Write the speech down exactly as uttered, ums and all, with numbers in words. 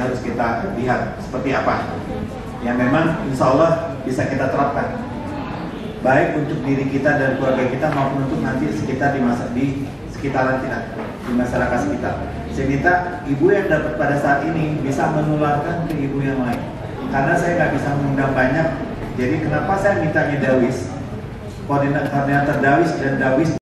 harus kita lihat seperti apa yang memang insya Allah bisa kita terapkan, baik untuk diri kita dan keluarga kita maupun untuk nanti sekitar di masa di sekitaran kita, di masyarakat sekitar. Saya minta ibu yang dapat pada saat ini bisa menularkan ke ibu yang lain. Karena saya nggak bisa mengundang banyak, jadi kenapa saya mintanya Dawis, koordinator Dawis dan Dawis